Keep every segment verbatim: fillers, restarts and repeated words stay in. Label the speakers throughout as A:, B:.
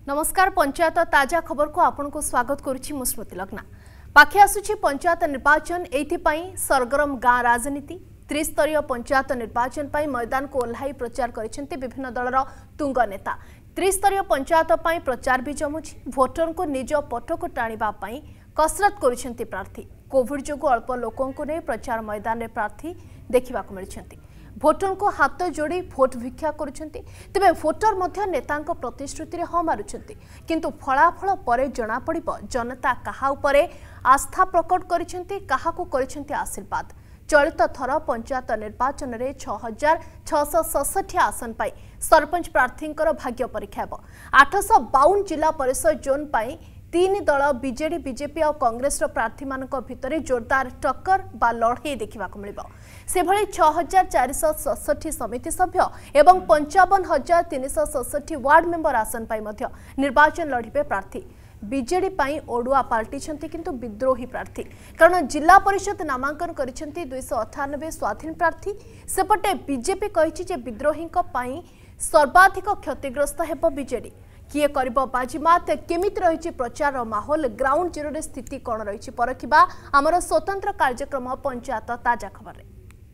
A: नमस्कार पंचायत ताजा खबर को आपन को स्वागत करुछि मु स्मृति लग्ना। पाखे आसुछि पंचायत निर्वाचन एथिपाई सरगरम गाँ राजनीति त्रिस्तरीय पंचायत निर्वाचन पाई मैदान को ओल्हाई प्रचार करिसेंती विभिन्न दलर तुंग नेता। त्रिस्तरीय पंचायत पाई प्रचार भी जमुछि। भोटर को निज पटक टाणिबा पाई कसरत करिसेंती प्रार्थी। कोविड जोगु अल्प लोकों को नै प्रचार मैदान में प्रार्थी देखा मिलछंती। भोटर को हाथ जोड़ी भोट भिक्षा करुछंती। तेबे भोटर मध्य नेतांक प्रतिश्रुति रे हाँ मारुछंती, किंतु फलाफल परे जना पड़िबो जनता कहा उपरे आस्था प्रकट करिछंती, काहा को करिछंती आशीर्वाद। चलित थर पंचायत निर्वाचन में छह हजार छःश सड़सठ आसन पाई सरपंच प्रार्थी भाग्य परीक्षा हेबो। आठश बावन जिला परिषद जोन पाई तीन दल बीजेडी बीजेपी और कांग्रेस प्रार्थी मानक भितर जोरदार टक्कर बा लड़े देखा मिल। से भली छह हजार चारिश सड़सठ समिति सभ्य एवं पंचावन हजार तीन सौ सड़सठ वार्ड मेंबर आसन पाई मध्य निर्वाचन लड़िबे प्रार्थी। बीजेडी पाई ओडुआ पाल्टी किंतु विद्रोही प्रार्थी, कारण जिला परिषद नामांकन करिसेंती दुईश अठानबे स्वाधीन प्रार्थी। सेपटे बीजेपी कहिछि जे विद्रोही पाई सर्वाधिक क्षतिग्रस्त हेबो बीजेडी। किए करिबो बाजीमात, केमिति रहिछि प्रचार माहौल, ग्राउंड जीरो रे स्थिति कोन रहिछि परखिबा हमर स्वतंत्र कार्यक्रम पंचायत ताजा खबर रे।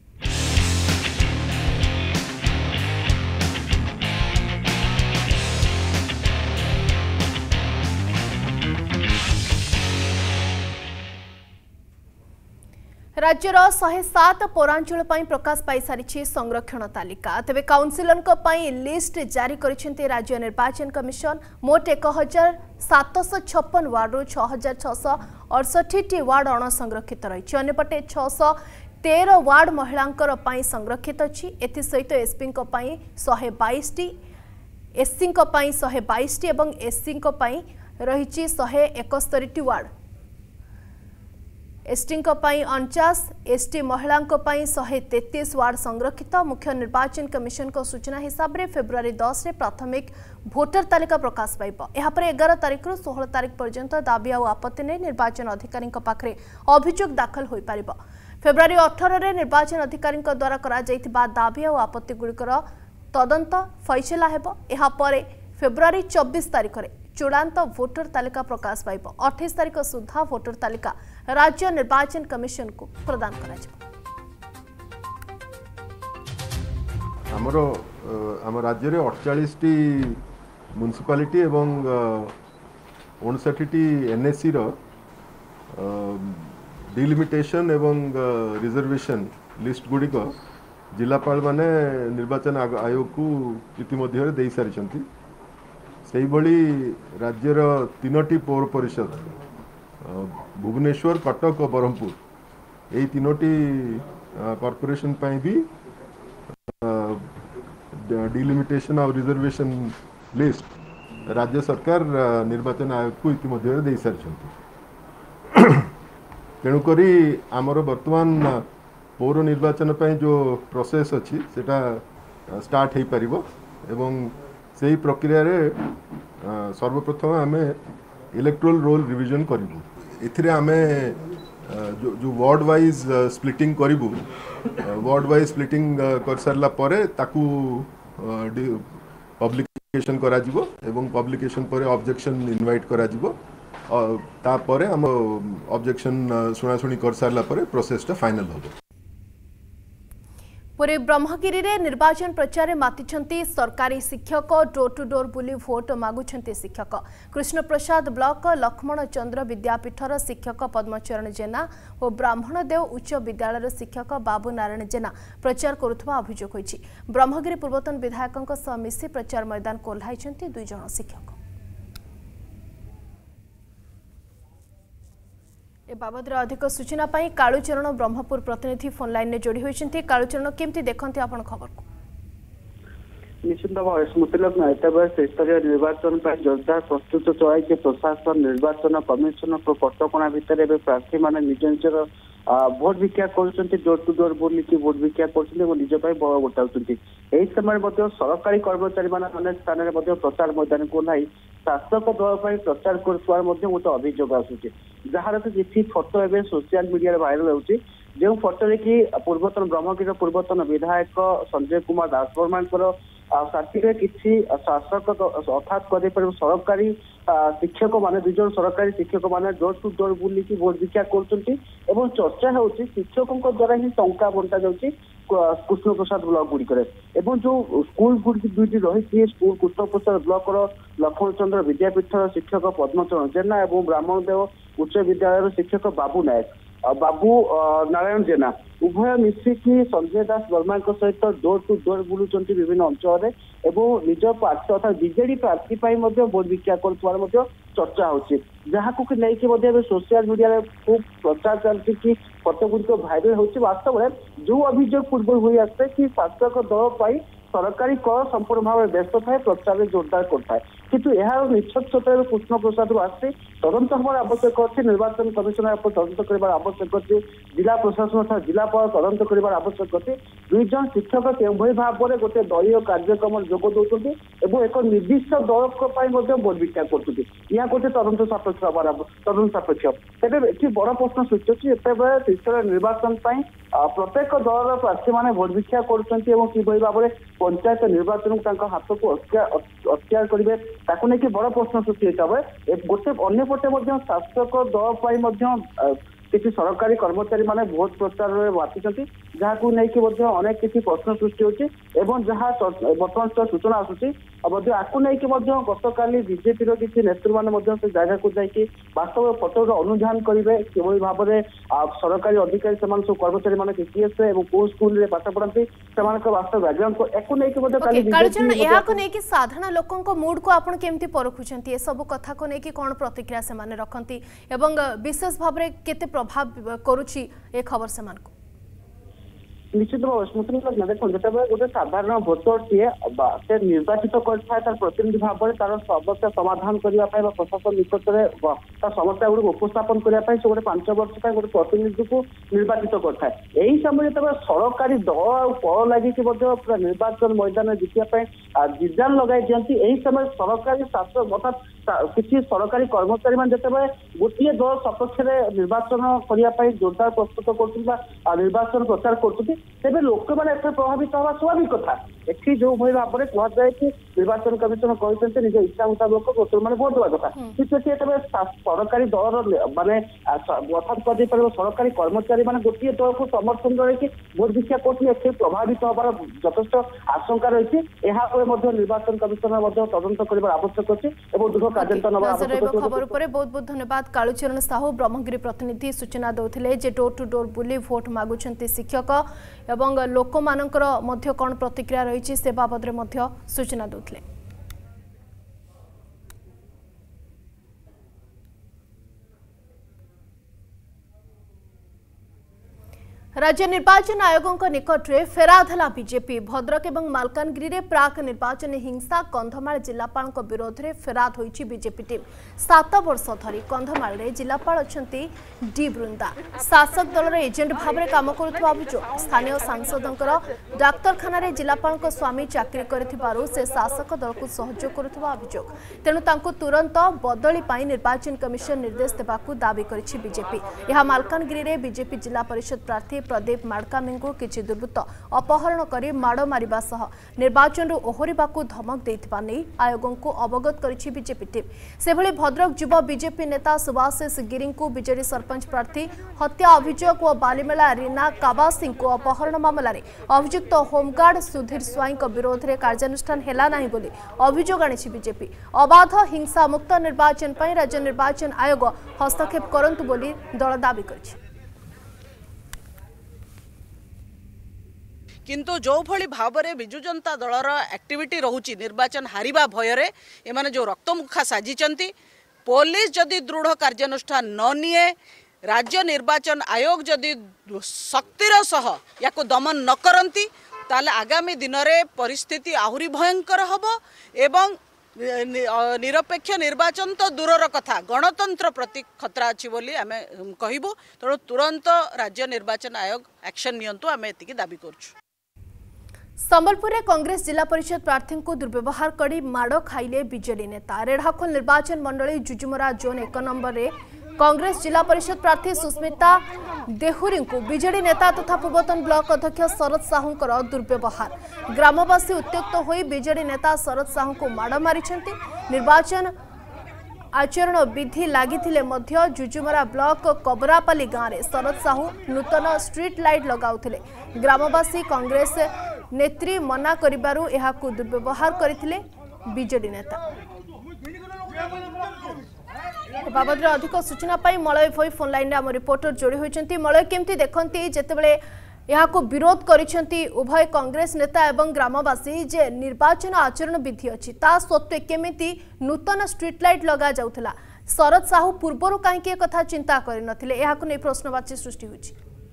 A: राज्यर शहे सात पौरांचल प्रकाश पाई सारी संरक्षण तालिका। तेबे काउंसिलर लिस्ट जारी करिसेंती राज्य निर्वाचन कमिशन। मोट एक हजार सातश छप्पन वार्ड रु छह हजार छःश अड़सठी वार्ड अणसंरक्षित रही। अन्यपटे छःश तेरह वार्ड महिलांकर पाई संरक्षित अच्छी। एसपी एसपी शहे बैश टी, एससी शहे बैश टी और एससी रही शहे एकस्तरी वार्ड। एसटी अणचाश, एसटी महिला शहे तेतीस वार्ड संरक्षित। मुख्य निर्वाचन कमिशन को सूचना हिसाब से फेब्रुआरी दस रे प्राथमिक भोटर तालिका प्रकाश पाइब। यापर एगार तारिख रु सोलह तारिख पर्यंत दाबी और आपत्ति नहीं निर्वाचन अधिकारी पाखरे अभियोग दाखल हो पारिब। फेब्रुआरी अठारह रे निर्वाचन अधिकारी द्वारा करा जाइतिबा दाबी और आपत्ति गुड़िकर तदंत फैसला हेब। यापर फेब्रुआरी चौबीस तारिख रे चूड़ांत भोटर तालिका प्रकाश पाइब। अठाईस तारिख सुधा भोटर तालिका राज्य निर्वाचन कमिशन को प्रदान करा
B: हमरो हम राज्य रे अड़तालीस टी म्युनिसिपालिटी एवं उनसठ टी एनएससी रो डिलिमिटेशन एवं रिजर्वेशन लिस्ट गुडी को जिलापाल माने निर्वाचन आयोग को इतिमध्य दे सारी। से भली राज्यर तीनोटी पौर परिषद भुवनेश्वर, कटक और ब्रह्मपुर यही तीनोटी कॉर्पोरेशन पाई भी डिलिमिटेशन और रिजर्वेशन लिस्ट राज्य सरकार निर्वाचन आयोग को इतिमध्य दे सारी। तेणुक आमर वर्तमान पौर निर्वाचन पाई जो प्रोसेस अच्छी सेटा स्टार्ट हो पारिबो एवं से प्रक्रिया रे सर्वप्रथम आम इलेक्ट्रोल रोल रिविजन करूँ। एथिरे आमे जो जो वार्ड वाइज स्प्लिटिंग करूँ, वार्ड वाइज स्प्लिटिंग कर सारा परे ताकू पब्लिकेशन करा जिवो एवं पब्लिकेशन पर ऑब्जेक्शन इनवाइट करा जिवो। तापर आम ऑब्जेक्शन सुनाशुणी कर सारा परे प्रोसेसटा फाइनल होबो।
A: पूरे ब्रह्मगिरी रे निर्वाचन प्रचार में मातिछंती सरकारी शिक्षक। डोर टू डोर बुली भोट मागुछंती शिक्षक। कृष्ण प्रसाद ब्लॉक लक्ष्मण चंद्र विद्यापीठर शिक्षक पद्मचरण जेना और ब्राह्मण देव उच्च विद्यालय शिक्षक बाबू नारायण जेना प्रचार करुवा अभियोग होइछि। ब्रह्मगिरी पूर्वतन विधायकों सह मिसी प्रचार मैदान को ओह्लाइछंती दुई जण शिक्षक। ए बाबद अधिक सूचना पाई कालुचरण ब्रह्मपुर प्रतिनिधि फोन लाइन में जोड़ी होती। कालुचरण केमती देखते आपण खबर को?
C: निश्चित भाव स्मृतिलग्न स्तरीय निर्वाचन जोरदार प्रस्तुत चलाई प्रशासन निर्वाचन कमिशन को कटकणा भितर प्रार्थी मैंने निज निजर भोट भिक्षा कर डोर टू डोर बुलिकी भोट भिक्षा कर निज बल गोटाउंट। यही समय सरकारी कर्मचारी मैंने स्थान में प्रचार मैदान को ओह्लाई शासक दल पर प्रचार कर गोटे अभियोग आसूँ जार कि फोटो एवं सोशल मीडिया भाइराल होती जो फोटो कि पूर्वतन ब्रह्मगिरी पूर्वतन विधायक संजय कुमार दासवर्मा साथी किसी शासक अर्थात कदे सरकारी शिक्षक मान दुई जन सरकारी शिक्षक मान डोर टू डोर बुलिकी भोट भिक्षा कर चर्चा हो शिक्षकों द्वारा ही टंका बंटा जाऊँगी कृष्ण प्रसाद ब्लॉक गुड़िक जो स्कूल दुईटी रही स्कूल कृष्ण प्रसाद ब्लॉक लक्ष्मण चंद्र विद्यापीठ शिक्षक पद्मचरण जेना और ब्राह्मण देव उच्च विद्यालय शिक्षक बाबू नायक बाबू नारायण जेना उभय मिसिकी संजय दास वर्मा सहित डोर टू डोर बुलूं विभिन्न अंचल निज प्रार्थी अर्थात बीजेडी प्रार्थी भोट भिक्षा कर चर्चा होची जहाँ को लेकिन सोशल मीडिया खूब प्रचार चलती कि फोटो गुड़िक भाइराल होची वास्तव में जो अभियोग पूर्व हुई आसते कि शासक दल पर सरकारी कर संपूर्ण भाव व्यस्त थाए प्रचार जोरदार करता है किंतु यार निष्पक्षता कृष्ण प्रसाद आसे तदंत हमार आवश्यक अच्छे निर्वाचन कमिशनर तदंत कर आवश्यक अच्छे जिला प्रशासन अर्थात जिलापाल तदंत कर आवश्यक अच्छे दुई जन शिक्षक के भाव में गोटे दलीय कार्यक्रम जोग दौरान एक निर्दिष्ट दल भोट भिक्षा कर या गोटे तदंत सापेक्ष तदंत सापेक्ष तेज ये बड़ प्रश्न सृष्टि होती जितेबाला त्रिस्तरीय निर्वाचन प्रत्येक दल प्रार्थी मैंने भोट भिक्षा कर भाव में पंचायत निर्वाचन को हाथ को अख्तियार करेंगे ताकू नहीं बड़ प्रश्न सृष्टि होता है गोटे अंपटे शासक दल किसी सरकारी कर्मचारी माने भोट प्रचार में बांटी जहाँ नहीं अनेक किसी प्रश्न सृष्टि होती जहाँ बर्तमान सूचना आसूची आपको नहीं गतकाली बीजेपी किसी नेतृ मैंने से जगह को जाकि वास्तव फोटो अनुधान करेंगे कि भाव में सरकारी अधिकारी से सब कर्मचारी मैंने किए से कौ स्कूल में पाठ पढ़ाती से वास्तव बैकग्राउंड
A: को साधारण लोकों मूड को आप केमती परखुंट ए सब कथा को लेकिन कौन प्रतिक्रिया से रखती विशेष भाव में केते प्रभाव करुच्ची ए खबर से
C: निश्चित भाव स्मृति देखो जो गोटे साधारण भोटर टीए से निर्वाचित कर प्रतिनिधि भाव में तार समस्या समाधान करने प्रशासन निकट में समस्या गुड़ उपस्थापन करने से गोटे पांच वर्ष गोटे प्रतिनिधि को निर्वाचित करता है यही समय जो सरकारी दल पल लगे पूरा निर्वाचन मैदान में जीतने जिजान लगाई दिखती यही समय सरकारी शासन अर्थात किसी सरकारी कर्मचारी मैंने जिते गोटे दल सपक्ष निर्वाचन करने जोरदार प्रस्तुत कर निर्वाचन प्रचार कर तेज लोक मैंने प्रभावित हवा स्वाभाविक कथा एटी जो भाव में कहुए कि निर्वाचन कमिशन कहते निज इच्छा मुताबक वोटर मैंने भोट देवा कथा कितने सरकारी दल माने अर्थात कह सरकारी कर्मचारी मैंने गोटे दल को समर्थन करके भोट भिक्षा कर प्रभावित हबार यथेष आशंका रही है निर्वाचन कमिशनर तदंत कर आवश्यक अच्छे दृढ़ कार्यान्वयन आवश्यक
A: खबर पर बहुत बहुत धन्यवाद कालूचरण साहू ब्रह्मगिरी प्रतिनिधि सूचना देते जे डोर टू डोर बुली भोट मागुंट शिक्षक एवं लोक मानकर मध्य कौन प्रतिक्रिया रही से बाबद में सूचना देते राज्य निर्वाचन आयोगों निकट में फेराद है बीजेपी भद्रक और मालकानगिरी में प्राक निर्वाचन हिंसा कंधमाल जिलापाल विरोध में फेराद होईची बीजेपी टीम सात वर्ष धरी कंधमाल में जिलापाल अच्छा डी बृंदा शासक दलर एजेंट भाव में काम करुवा अभियोग स्थानीय सांसदों डाक्तखाना जिलापाल स्वामी चाकरी कर शासक दल को सहयोग करुवा अभियोग तेणु तुरंत बदली निर्वाचन कमिशन निर्देश देवाक दाबी करिछि बीजेपी यह मालकानगिरी में बीजेपी जिला परिषद प्रार्थी प्रदीप माड़कामी को किसी दुर्वृत्त अपहरण कर माड़ मारिबा सह निर्वाचन ओहरिबाकू धमक देथिबा नै आयोग को अवगत करिछि बीजेपी टीम सेभଳି भद्रक युवा बीजेपी नेता सुभाषिष गिरी को बीजेडी सरपंच प्रार्थी हत्या अभियोग और बालीमेला रीना काबासी को अपहरण मामलें अभियुक्त होमगार्ड सुधीर स्वाई विरोध में कार्यानुष्ठान हैला नहीं बोली अभियोग आनी बीजेपी अबाध हिंसा मुक्त निर्वाचन पर राज्य निर्वाचन आयोग हस्तक्षेप करंतु बोली दल दाबी करिछि
D: किंतु जो भली भाव में विजु जनता दलर एक्टिविटी रोची निर्वाचन हारिबा भୟରେ एमाने जो रक्तमुखा साजिचंती पुलिस जदि दृढ़ कार्यानुष्ठान न निए राज्य निर्वाचन आयोग जदि शक्तिर सह या दमन न करती ताले आगामी दिन में परिस्थिति आहुरी भयंकर हब एवं निरपेक्ष निर्वाचन तो दूरर कथा गणतंत्र प्रति खतरा अच्छी बोली आमे कहबू तेणु तुरंत राज्य निर्वाचन आयोग एक्शन नियंतु आमे एतिकी दाबी करछु।
A: संबलपुर में कांग्रेस जिला परिषद प्रार्थी को दुर्व्यवहार कर माड़ खाइले बीजेडी नेता रेढ़ाखोल निर्वाचन मंडली जुजुमरा जोन एक नंबर में कांग्रेस जिला परिषद प्रार्थी सुस्मिता देहुरी को बीजेडी नेता तथा पूर्वतन ब्लॉक अध्यक्ष शरद साहूंकर दुर्व्यवहार ग्रामवासी उत्त्यक्त होई बीजेडी नेता शरद साहू को माड़ मारिछंती। निर्वाचन आचरण विधि लागिथिले मध्य जुजुमरा ब्लॉक कबरापाली गाँव में शरद साहू नूतन स्ट्रीट लाइट लगाउथिले। ग्रामवासी कांग्रेस नेत्री मना करिबारु एहाकु दुर्व्यवहार करथिले बीजेडी नेता। बाबद अधिक सूचना पाई मलय भई फोन लाइन में आम रिपोर्टर जोड़ी होती। मलय केमती देखती जितेबाला यहाँ विरोध करिसेंती उभय कांग्रेस नेता एवं ग्रामवासी जे निर्वाचन आचरण विधि अच्छी ता सत्वे केमिति नूतन स्ट्रीट लाइट लगा जाउथला शरद साहू पूर्वर कहीं कथा चिंता करनथिले एहाकु नै प्रश्नवाची सृष्टि होछि।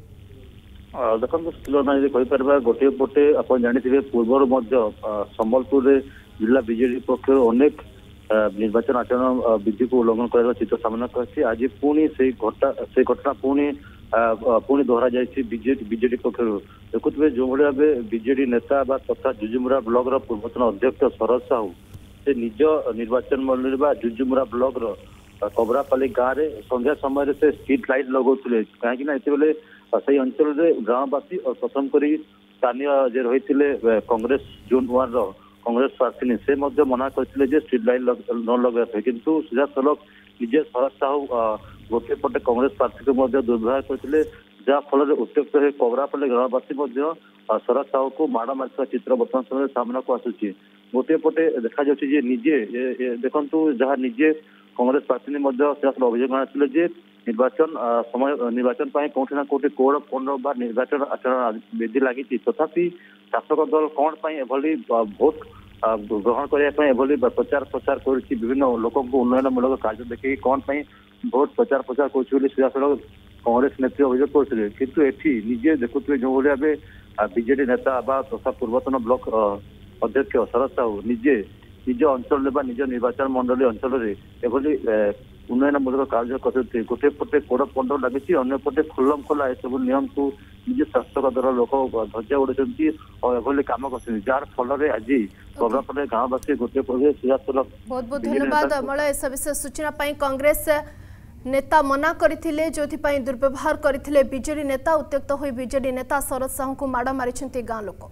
E: देखो गोटे पटे आप जानी पूर्वर संबलपुर जिला बीजेडी पक्ष अनेक निर्वाचन आचरण विधि को उल्लंघन कर चित्र सामना कर आज पुणी से घटना से घटना पुणी पुणी दोहरा जाए बीजेडी पक्ष देखुए जो भाव बीजेडी नेता तथा जुजुमुरा ब्लॉक पूर्वतन अध्यक्ष शरद साहू से निज निर्वाचन मंडली जुजुमुरा ब्लॉक कबरापाली गाँव में संध्या समय से स्ट्रीट लाइट लगौले कहीं से अंचल ग्रामवासी और प्रथम कर स्थानीय जे रही कांग्रेस जोन वन कांग्रेस प्रार्थी से मना करते स्ट्रीट लाइट न लगे किंतु सीधा सलख निजे शरद साहू गोटे पटे कांग्रेस प्रार्थी को दुर्व्यवहार करते जहाँफल उत्त्यक्त हो कबरापाली ग्रामवासी शरद साहू को माड़ मार चित्र बर्तमान समय सामना को आसूची। गोटे पटे देखा निजे देखु जहाँ निजे कांग्रेस प्रार्थी सीधा अभियोग आनी निर्वाचन समय निर्वाचन कौटी ना कौटी कोड पंद्रह निर्वाचन आचरण विधि लगी तथापि शासक दल कौन एभली भोट ग्रहण करने प्रचार प्रचार कर विभिन्न लोक उन्नयनमूलक कार्य देखिए कौन भोट प्रचार प्रचार कर कांग्रेस नेत्री अभियोग करते किंतु एठी निजे देखुए जो भाव बीजेडी नेता तथा पूर्वतन ब्लॉक अध्यक्ष शरद साहू निजे निज अंचल निज निर्वाचन मंडली अंचल एभली उन्नयनमूलक कार्य करते गोटे पटे कोड़ पंड लगी अंय पटे खुलम खोला ए सब नियम को निजे शासक दल लोक धज्जा उड़े और एभली कम कर जार फल आज कबरापाली गाँववासी गोटे पटे सीधासल।
A: बहुत बहुत धन्यवाद मलय सविशेष सूचना कांग्रेस नेता मना करथिले जोथिपाई दुर्व्यवहार करथिले बीजेडी नेता उत्त्यक्त होई बीजेडी नेता शरद साहू को माड़ मारिछंती गाँ लोक।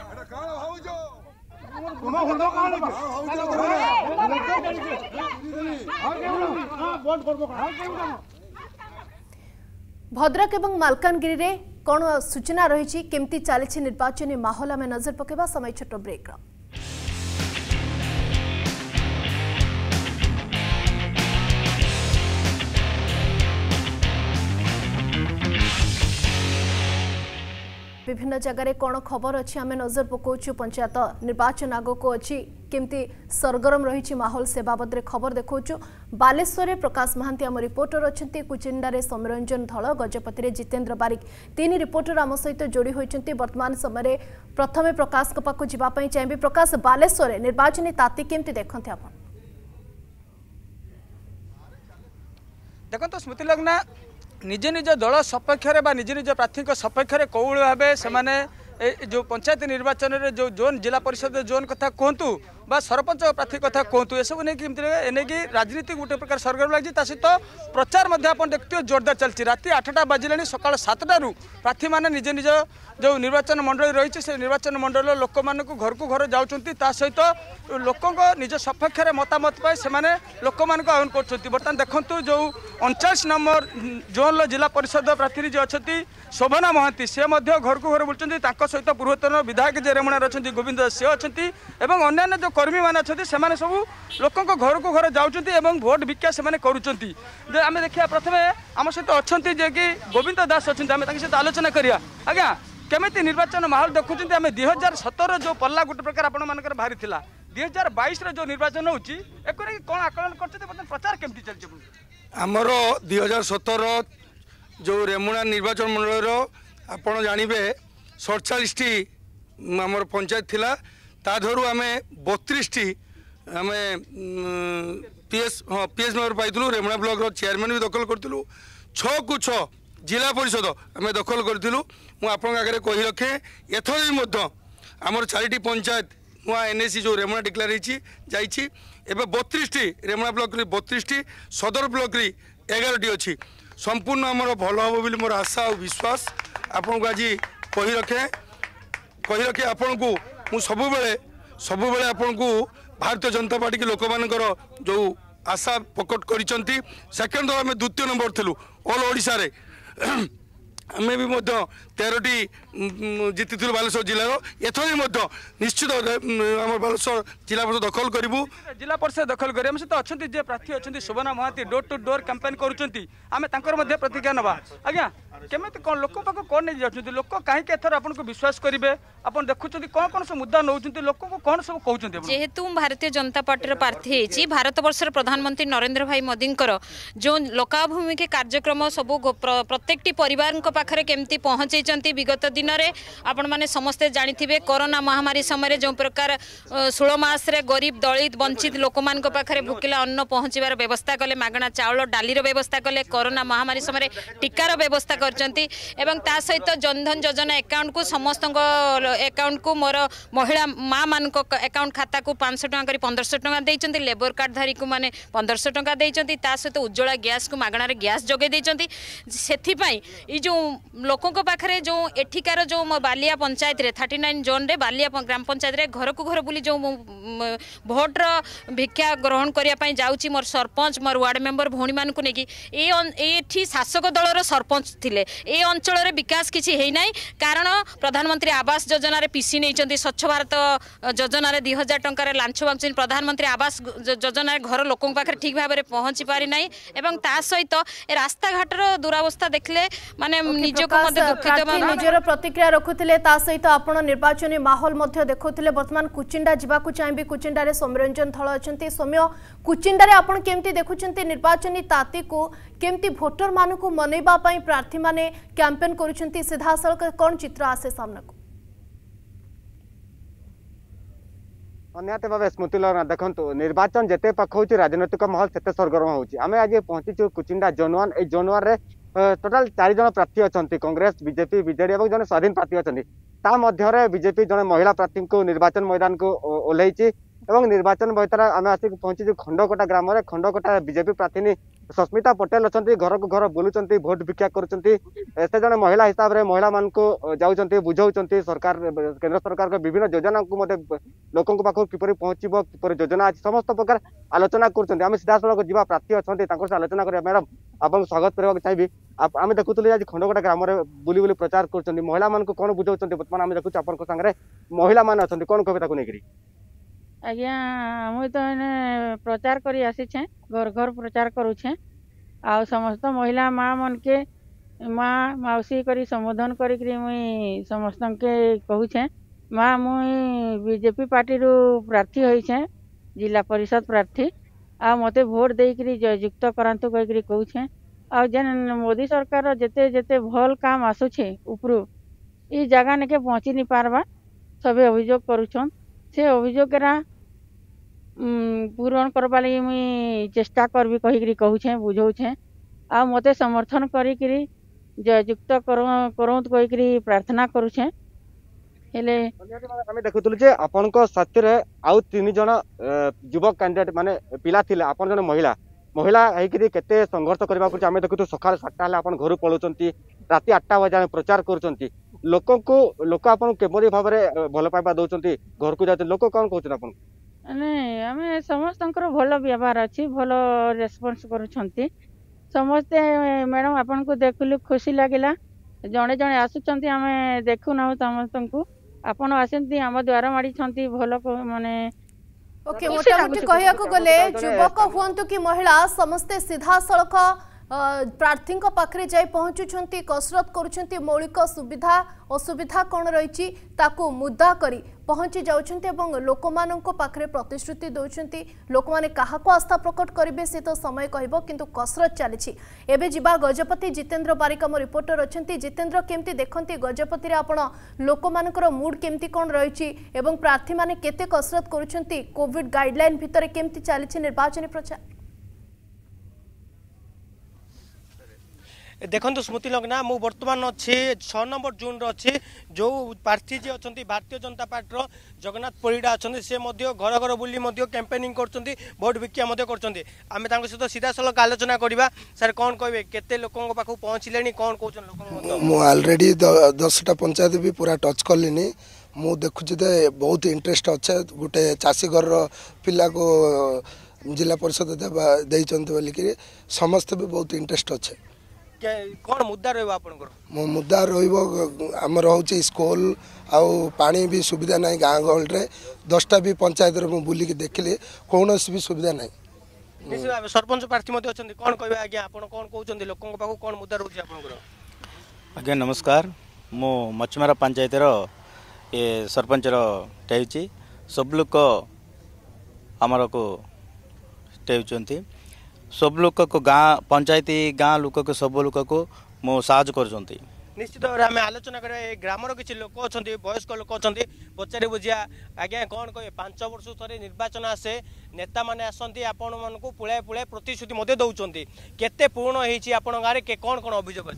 A: भद्रक एवं मालकानगिरी रे कौन सूचना रही केमती चली निर्वाचन माहौल आम नजर पकेबा समय छोट ब्रेक। विभिन्न जगह कौन खबर अच्छी आम नजर पकाउछु पंचायत निर्वाचन आग को अच्छी केमती सरगरम रही माहौल से बाबद रे खबर देखौछु। बालेश्वर प्रकाश महांती आम रिपोर्टर अच्छी कुचिंडा सौम्यरंजन धल गजपति जितेन्द्र बारिक तीन रिपोर्टर आम सहित जोड़ी होती वर्तमान समय प्रथमे प्रकाश पाक जावाई चाहिए। प्रकाश बालेश्वर निर्वाचन ताती केमती देखते आप
F: देखो स्मृति लग्ना निज निज दल सपक्ष निज निज प्रार्थी सपक्ष कौल भाव से जो पंचायत निर्वाचन में जो जोन जिला परिषद जोन कथा कहतु बा सरपंच प्रार्थी कथा कहतु ये सब नहीं कि राजनीति गोटे प्रकार सरगरम लगी सहित प्रचार देखते जोरदार चलती राति आठटा बाजिले सका सातटू प्रार्थी मैंने निज निज जो निर्वाचन मंडली रही से निर्वाचन मंडल लोक मान घर को घर जाऊँच सहित लोक निज सपक्ष मतामत पाए से लोक मान आह्वान कर बर्तमान देखु जो अड़चाश नंबर जोन जिला परिषद प्रार्थी जो अच्छा शोभना महांती से घर को घर बुलूँ सहित पूर्वतन विधायक जे रेमुणार अच्छा गोविंद दास सी अच्छा अन्य जो कर्मी मैंने अच्छा से सब लोक घर को घर जाऊँच भोट भिक्षा से करुँच आम देखा प्रथम आम सहित अच्छा जे कि गोविंद दास अच्छा आम सहित आलोचना करिया आज्ञा केमिति निर्वाचन माहौल देखुं आम दुई हजार सतर जो पल्ला गोटे प्रकार आपण मानकर बाहरी दुई हजार बैश जो निर्वाचन होची कौन आकलन कर प्रचार केमती चलती
G: आमर दुई हजार सतर जो रेमुणा निर्वाचन मंडल आपड़ जानवे सड़चाश टी आमर पंचायत थिला ताधरू आम बत्रीस टी आम पीएस हाँ पीएस मेयर पाइलु रेमुणा ब्लॉक चेयरमैन भी दखल करूँ छ को छ जिला परिषद आम दखल करूँ मुझे आगे कही रखे एथर आमर चारिटी पंचायत नुआ एनएसी जो रेमुणा डिक्लेयर होती बत्रीस टी रेमुणा ब्लॉक बत्रीस टी सदर ब्लॉक एगारटी अच्छी संपूर्ण आमर भल हम बोली मोर आशा और विश्वास आपन को आज कही रखे कही रखे आपण को मु सबु बेले सबु बेले आपण को भारतीय जनता पार्टी के लोक मानकर जो आशा प्रकट करिसंती सेकेंड आम द्वितीय नंबर थिलु ऑल ओडिशा रे आम भी तेरटी जीति बालेश्वर जिलार एथर निश्चित आम बालेश्वर जिला परिषद दखल करूँ
F: जिला परिषद दखल कर सहित अच्छा प्रार्थी अच्छा Shobhana Mahati door to door campaign करें प्रतिक्रिया नवा आज्ञा केमी कौन लोक पाक कौन नहीं जाऊँ लोक कहीं एथर आपको विश्वास करेंगे आप देखुं कौन कौन सब मुद्दा नौ लोक को कौन सब कहते
H: जेहेतु भारतीय जनता पार्टी प्रार्थी होती भारत वर्षर प्रधानमंत्री नरेंद्र भाई मोदी जो लोकाभिमुखी कार्यक्रम सब प्रत्येक परिवार पाखे केमती पहुँचाई विगत दिन में आपण मैंने समस्ते जानी कोरोना महामारी समय जो प्रकार षोल मासरे गरीब दलित वंचित लोक मान पाखे भुकिला अन्न पहुँचार व्यवस्था कले मागणा चाउल डालीर व्यवस्था कले कोरोना महामारी समय टीकार व्यवस्था करचंती एवं ता सहित जनधन योजना अकाउंट को समस्त अकाउंट को मोर महिला माँ मान अकाउंट खाता को पाँच सौ टका पंद्रह सौ टका देइचंती लेबर कार्ड धारी को माने पंद्रह सौ टका देइचंती ता सहित उज्ज्वला गैस को मागणार गैस जगे देइचंती सेथिपाई ई जो लोकों को पाखरे जो एठिकार जो बालिया पंचायत रे थर्टी नाइन जोन रे बालिया ग्राम पंचायत रे घर को घर बुली जो भोट र भिक्षा ग्रहण करिया पई जाउची मोर सरपंच मोर वार्ड मेंबर भौणी मान को नेकी ए एठी शासक दल रो सरपंच थिले ए अंचल रे विकास किछि हेई नै कारण प्रधानमंत्री आवास योजना रे पीसी नै स्वच्छ भारत योजना रे दो हज़ार टंका रे लांछ मागछन प्रधानमंत्री आवास योजना रे घर लोकों पाखे ठीक भाव में पहुँची पारि नै एवं ता सहित ए रास्ता घाट रो दुरावस्था देखले माने निजको मध्ये दुखित
A: निजर प्रतिक्रिया रखुथिले ता सहित आपण निर्वाचन माहौल मध्ये देखुथिले वर्तमान कुचिंडा जिबाकू चाहबी कुचिंडा रे सौम्यरंजन थळ अछंती सौम्य कुचिंडा रे आपण केमती देखुचंती निर्वाचन ताती को केमती भोटर मानकू मनैबा पई प्रार्थी माने कैंपेन करूचंती सीधा सड़क कोन चित्र आसे सामना को
I: अन्यते भाव स्मृति लगना देखो निर्वाचन जिते पाख हो राजनैतिक माहौल से सरगरम होमें आज पहुंची Kuchinda zone one A zone one total चार जन प्रार्थी अच्छा कांग्रेस बीजेपी बीजेडी और जन स्वाधीन प्रार्थी अच्छा बीजेपी जन महिला प्रार्थी को निर्वाचन मैदान को ओह्लैची निर्वाचन भर आम आसिक पहुंची खंडकोटा ग्राम में खंडकोटा बीजेपी प्रार्थी सस्मिता पटेल अच्छा घर को घर बुलूं भोट भिक्षा करुँच से जन महिला हिसाब से महिला मान को जाऊँच बुझाऊँ सरकार केंद्र सरकार विभिन्न योजना को लोकों पाखक किपर पहुँचब किपर योजना अच्छी समस्त प्रकार आलोचना करें सीधा सड़क जी प्रार्थी अच्छा आलोचना करें मैडम आपको स्वागत करने चाहिए आम देखुले आज खंडकोटा ग्राम में बुली बुली प्रचार कर महिला मान कौन बुझाऊँ बर्तमान आम देखुचे आप सागर महिला मान अच्छा कौन कहे नहीं
J: आज्ञा मुई तो इन्हें प्रचार करी आसीछे घर घर प्रचार करुछे आ समस्त महिला माँ मन के माँ मौसी करी संबोधन करी मुई समस्त के कहूछे माँ मुई बीजेपी पार्टी रू प्रार्थी होइछे जिला परिषद प्रार्थी आ मते भोट देकरी जययुक्त करांतु कहिकरी कहूछे आ जेन मोदी सरकार जेते जेते भल काम आसुछे उपरु ई जगह नेके पहुँची नहीं पारबा सबे अभियोग करुछन से अभियोग पूरण करवा लगी मुई चेष्टा करबी कहीकरी कहूछे बुझाऊछे आ मते समर्थन करी जययुक्त करूँ कहीकरी प्रार्थना करुछे हेले
I: आम देखुलु जे आपन को साथी रे आउ तीन जन युवक कैंडिडेट माने पिला थिले आपन जन महिला महिला हेकरी केते संघर्ष करबा पड़छ आम देखु सकाळ सातटा हले आपन घर पळुचंती राति आठटा बजे प्रचार करूचंती लोक को लोक आपन केबरी भाव में भल पाइबा दउचंती घर को जाते लोक कौन कहते आपन
J: नहीं आम समस्त भल व्यवहार अच्छी भल रेस्पॉन्स करुछंती समस्ते मैडम आपन को देखलु खुशी लागिला जड़े जड़े आसुचंती आम देखु ना समस्त को आपन आसंती आम द्वार माड़ी छंती भल माने
A: ओके मोटा मोटी कहिया को गले युवक हुंतु कि महिला समस्ते सीधा सड़क प्रार्थी पाखे जाई पहुँचुंट कसरत करुँच मौलिक सुविधा असुविधा कौन रही ताकू मुद्दा करी पहुँची जाउछन्ते एवं लोक माननको पाखरे प्रतिश्रुति दउछन्ती लोक माने काहाको आस्था प्रकट करिवे से तो समय कहबो किंतु कसरत चली एबे जिबा गजपति जितेंद्र बारिक आम रिपोर्टर अछन्ती जितेंद्र केमती देखंती गजपति रे आपण लोक मानकर मूड केमती कोन रहिछि एवं प्रार्थी माने केते कसरत करुछन्ती कोविड गाइडलाइन भितरे केमती चली निर्वाचन प्रचार
K: देखो स्मृति लग्ना मु बर्तमान अच्छी छः नंबर जून अच्छी जो प्रार्थी जी अच्छा भारतीय जनता पार्टी जगन्नाथ परिड़ा अच्छा सी घर घर बुली कैंपेनिंग कर भोट भिक्षा आम सहित सीधा सलख आलोचना करवा सर कौन कहे केते लोकों पाखु पहुँचले कौन कहते
L: मु ऑलरेडी दसटा पंचायत भी पूरा टच कलिनी मु देखुची बहुत इंटरेस्ट अच्छे गोटे चाषी घर पिला को जिला परिषद बोलिकी समस्त भी बहुत इंटरेस्ट अच्छे
K: कौन मुद्दा रहा
L: मो मुद्दा रमर हूँ स्कूल आउ पानी भी सुविधा ना गाँ गहल रे दसटा भी पंचायत बुलिकी देखिली कौन भी सुविधा ना
K: सरपंच प्रार्थी कौन कह आज्ञा आप कौन कहते लोकों पाखु कौन मुद्दा रोचे
M: आज्ञा नमस्कार मो मछमारा पंचायत ये सरपंच टेउची सब लोक आमर को टेउचंती सब लोक को गाँ पंचायती गाँ लोक को सब लोक को मो साहय कर
K: निश्चित भाव आम आलोचना करा ग्रामर किसी लोक अच्छा वयस्क लोक अच्छा पचारि बुझिया आज्ञा कौन कहे पांच वर्ष थे निर्वाचन आसे नेता मैंने आसती आपण मान पुलाए पुलाए प्रतिश्रुति दौरान केते पूर्ण होती आप गाँव में कौन कौन अभियोग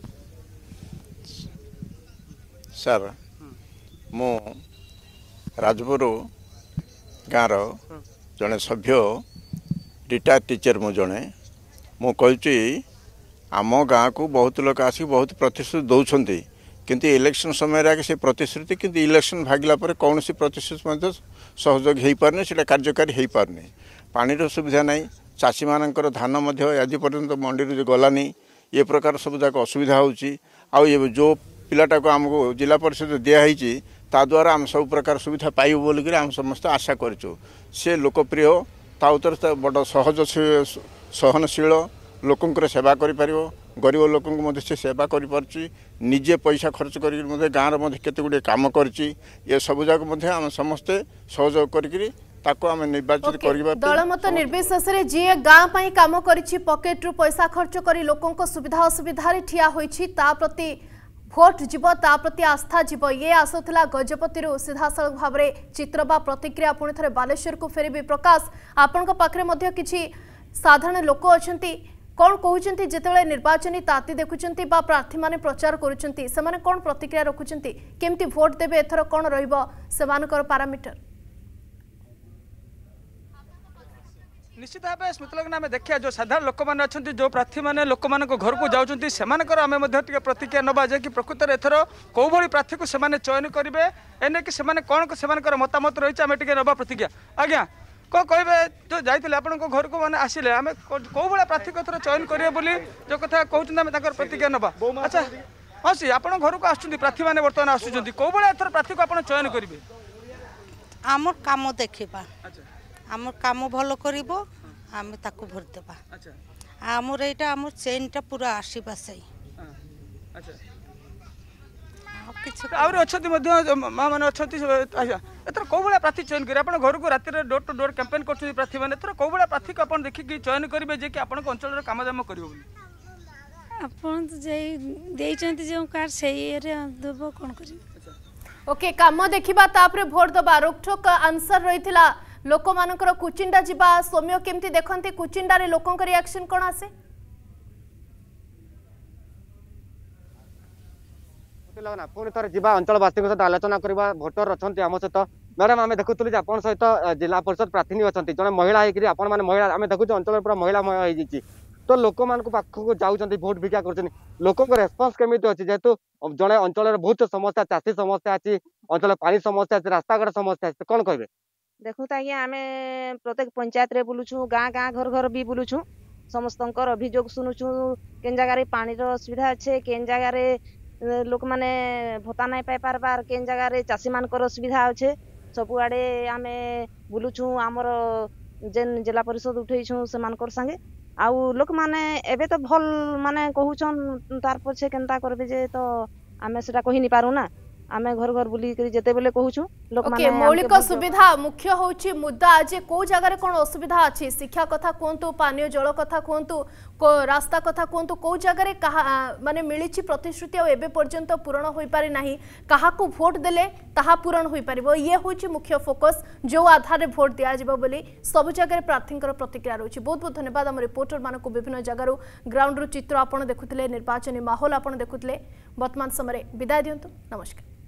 N: सर मु राजपुर गाँव जड़े सभ्य रिटायर्ड टीचर मु जड़े मु कही आम गाँ को बहुत लोग आसिक बहुत प्रतिश्रुति दौरान किंतु इलेक्शन समय आगे से प्रतिश्रुति किंतु इलेक्शन भागला पर कौन सी प्रतिश्रुति सहयोग हो पारनी से कार्यकारी हो पारनी पानी सुविधा नहीं चाषी मानकर धान आज पर्यंत मंडी गलानी ये प्रकार सब जाक असुविधा होची आउ ये जो पिलाटा को आमको जिला परिषद दिखाई ता द्वारा आम सब प्रकार सुविधा पाइब बोलिक आम समस्त आशा करूँ सी लोकप्रिय ता उतर बड़ सहज सहनशील लोकंर सेवा कर गरीब लोक से सेवा करजे पैसा खर्च कर गाँव केते गुड़े काम कर सब जाक आम समस्ते सहयोग कर निर्वाचित करवा
A: दलमत निर्विशेष जी गाँ पाई काम करिछि पॉकेट रु पैसा खर्च करी लोकों को सुविधा असुविधा रे ठिया होइछि ता प्रति भोट जीव ता प्रति आस्था जीव ये आसुला गजपति सीधासल भाव में चित्र बा प्रतिक्रिया पुणी थे बालेश्वर को फेरबी प्रकाश आपण पाखे किसी साधारण लोक अच्छा कौन कहते जिते निर्वाचन ताती देखुं प्रार्थी माने प्रचार करुँच कौन प्रतिक्रिया रखुंट केमती भोट देवे एथर कौन रही पारामीटर
F: निश्चित भाव स्मृति लग्न आम देखा जो साधारण लोक मैंने अच्छा जो प्रार्थी मैंने लोक मान घर को जाऊँच से आम प्रतिक्रिया नवा जे कि प्रकृत में एथर कौ भाई प्रार्थी को सेमाने चयन करेंगे एने कि सेमाने कौन से मतामत रही आम टे नवा प्रतिक्रिया आज्ञा कौन कहे जो जाइए आप घर को मैंने आसिले आम कौ भाया प्रार्थी को चयन करेंगे बोली जो कथा कहते प्रतिक्रिया नवा अच्छा हाँ सी आप घर को आसुच्च प्रार्थी मैंने बर्तमान आसुच्च कौ भाया एथर प्रार्थी को आप चयन करेंगे
O: आम काम देखा आम काम भल कर आम ताकू भोट देबा आमर एटा आम चेनटा पूरा आसीबा सही
F: और अच्छा माँ मैंने अच्छा एथर कौ भाया प्रार्थी चयन करेंगे आप घर को राति डोर टू डोर कैंपेन कर प्रार्थी मैंने एथर कौ भाया प्रार्थी को आप देखिए चयन करेंगे जे कि आप अंचल काम दाम कर
A: ओके काम देखा तापर भोट दबा रोकठोक आंसर रही लोक मानकर कुचिंडा जीवा सौम्य केमती देखते कुचिंडा रे लोकों का रिएक्शन कौन आसे
I: पुणी थे जा अंचलवासी सहित आलोचना करवा भोटर अच्छा आम सहित मैडम आम देखुलु आप सहित जिला परिषद प्रार्थी अच्छा जड़े महिला होकर महिला आम देखुचे अंचल पूरा महिलामय हो तो लोक मान पाखक जाऊँच भोट भिक्षा कर लोक रेस्पन्स केमी अच्छी जेहेतु जड़े अंचल बहुत समस्या चाषी समस्या अच्छी अंचल पानी समस्या अच्छी रास्ताघाट समस्या अच्छी कौन कहे
P: देखु आज्ञा आम प्रत्येक पंचायत रे बुलुछु गाँ गाँ घर घर भी बुलुछु समस्त अभियोग शुणुछु केन जगार पानी असुविधा अच्छे केन जगार लोक मैंने भत्ता नहीं पाई पारबार केन जगार चाषी मानकर असुविधा अच्छे सबुआड़े आम बुलुछु आमर जेन जिला परिषद उठेछु से मानकर संगे आउ लोक मैंने एबे तो भल माने कहूछन तार पछे केनता करबे जे तो आमे सेटा कहि नि पारू ना आमे घर घर बुली करी जेते बेले कहूछु लोक
A: माने मौलिक सुविधा मुख्य होची मुद्दा आज को जगह कोन असुविधा अछि शिक्षा कथा कोंतु पानीय जल कथा कोंतु को रास्ता कथा कोंतु को जगह कहा माने मिलिछि प्रतिश्रुति आ एबे पर्यंत पूर्ण होई पारि नाही कहा को वोट देले ताहा पूर्ण होई परिबो ये होची मुख्य फोकस जो आधार रे वोट दिया जिवो बोली सब जगह प्रार्थींकर प्रतिक्रिया रहउछि। बहुत बहुत धन्यवाद हम रिपोर्टर मानको विभिन्न जगह ग्राउंड रु चित्र आपण देखुतले निर्वाचन माहौल आपण देखुतले वर्तमान समय विदाय दियंतु नमस्कार।